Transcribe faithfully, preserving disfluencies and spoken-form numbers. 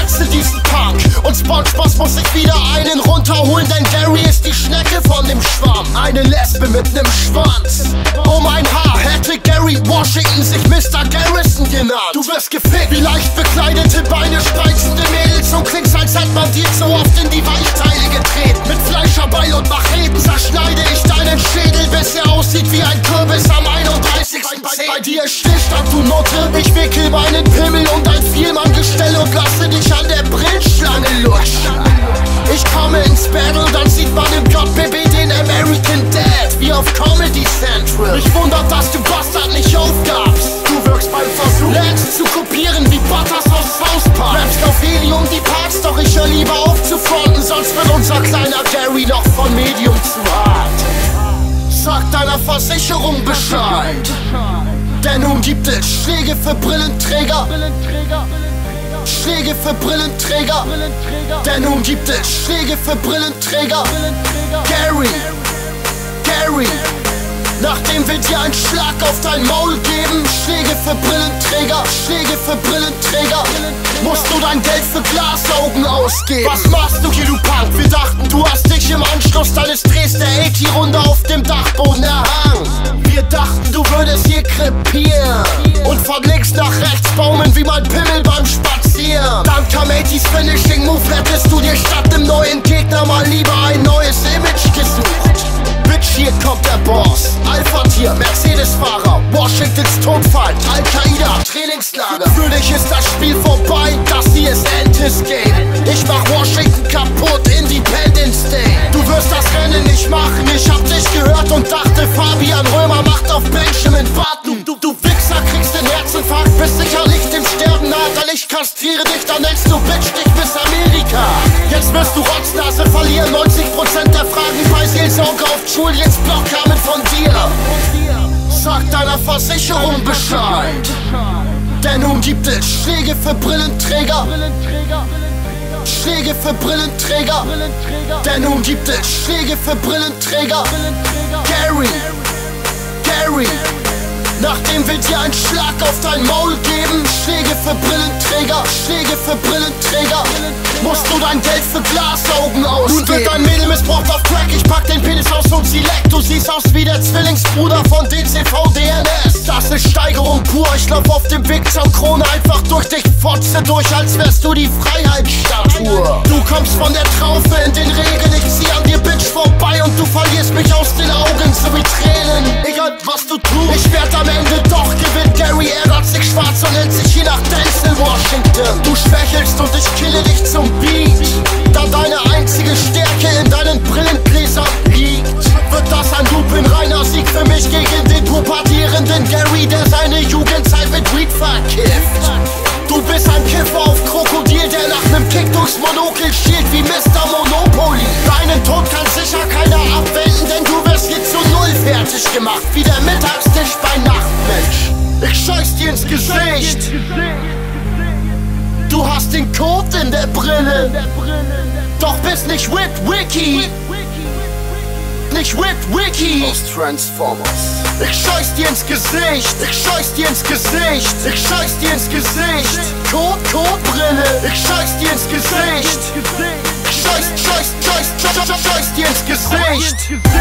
zerfetze diesen Punk. Und Spongebozz muss sich wieder einen runterholen, denn Gary ist die Schnecke von dem Schwamm. Eine Lesbe mit nem Schwanz. Oh mein Haar, hätte Gary Washington sich Mister Garrison genannt. Du wirst gefickt wie leichtbekleidete, beinespreizende Mädels und klingst, als hätte man dir so oft in die Weichteile getreten. Mit Fleischerbeil und Macheten zerschneide ich deinen Schädel, bis er aussieht wie ein Kürbis am einunddreißigsten Bei, bei, bei dir ist Stillstand, du Nutte. Ich wickel meinen Pimmel und ein Fielmann-Gestell und lasse dich an der Brillschlange lutschen. Ich komme ins Battle, dann sieht man im J B B den American Dad wie auf Comedy Central. Mich wundert, dass du Bastard nicht aufgabst. Du wirkst beim Versuch, lernst zu kopieren wie Butters aus South Park. Rappst auf Helium die Parts, doch ich höre lieber auf zu fronten, sonst wird unser kleiner Gary noch von Medium zu hart. Sag deiner Versicherung Bescheid, denn nun gibt es Schläge für Brillenträger. Schläge für Brillenträger, denn nun gibt es Schläge für Brillenträger. Gary, Gary, nachdem wir dir einen Schlag auf dein Maul geben, Schläge für Brillenträger, Schläge für Brillenträger, musst du dein Geld für Glasaugen ausgeben. Was machst du hier, du Punk? Wir dachten, du hast dich im Anschluss deines Drehs der achtzig-Runde auf dem Dachboden erhangen. Wir dachten, du würdest hier krepieren und von links nach rechts baumeln wie mein Pimmel beim Spazieren. Dann kam achtziger Finishing Move, hättest du dir statt dem neuen Gegner mal lieber ein neues Image gesucht. Bitch, hier kommt der Boss. Alpha-Tier, Mercedes-Fahrer, Washingtons Todfeind, Al-Qaida, Trainingslager. Für dich ist das Spiel vorbei, das hier ist Entes Game. Ich mach Washington kaputt, Independence Day. Du wirst das Rennen nicht machen, ich hab dich gehört und dachte, Fabian Römer macht auf Benjamin Button. Du, du Wichser, kriegst den Herzinfarkt, bist sicherlich dem Sterben nah, denn ich kastriere dich, dann nennst du Bitch dich bis Amerika. Jetzt wirst du Rotznase verlieren, neunzig Prozent der Fragen bei Seelsorge auf Juliens Blog kamen von dir. Sag deiner Versicherung Bescheid, denn nun gibt es Schläge für Brillenträger. Schläge für Brillenträger, denn nun gibt es Schläge für Brillenträger. Gary, Gary, nachdem wir dir einen Schlag auf dein Maul geben, Schläge für Brillenträger, Schläge für Brillenträger, musst du dein Geld für Glasaugen ausgeben. Nun wird dein Mädel missbraucht auf Crack, ich pack den Penis aus und sie leckt. Du siehst aus wie der Zwillingsbruder von D C V D N S. Das ist Steigerung pur, ich lauf auf dem Weg zur Krone einfach durch dich, fotze durch, als wärst du die Freiheitsstatue. Du kommst von der Traufe in den Regen, ich zieh an dir Bitch vorbei und du verlierst mich aus den Augen, so wie Tränen. Egal was du tust, ich werd am Ende doch gewinnen. Gary ärgert sich schwarz und nennt sich hier nach Denzel Washington. Du schwächelst und ich kille dich zum Beat, da deine einzige Stärke in deinen Brillengläsern liegt. Wird das ein lupenreiner Sieg für mich gegen den pubertierenden Gary, der seine Jugendzeit mit Weed verkifft. Du bist ein Kiffer auf Krokodil, der nach nem Kick durchs Monokel schielt wie Mister Monopoly. Deinen Tod kann sicher keiner abwenden, denn du wirst hier zu null fertig gemacht, wie der Mittagstisch bei Nachtmensch. Ich scheiß dir ins Gesicht. Du hast den Code in der Brille, doch bist nicht with Wiki. Nicht with Wiki aus Transformers. Ich scheiß dir ins Gesicht. Ich scheiß dir ins Gesicht. Ich scheiß dir ins Gesicht. Code, Code, Brille. Ich scheiß dir ins Gesicht. Ich scheiß, scheiß, scheiß, scheiß, scheiß dir ins Gesicht.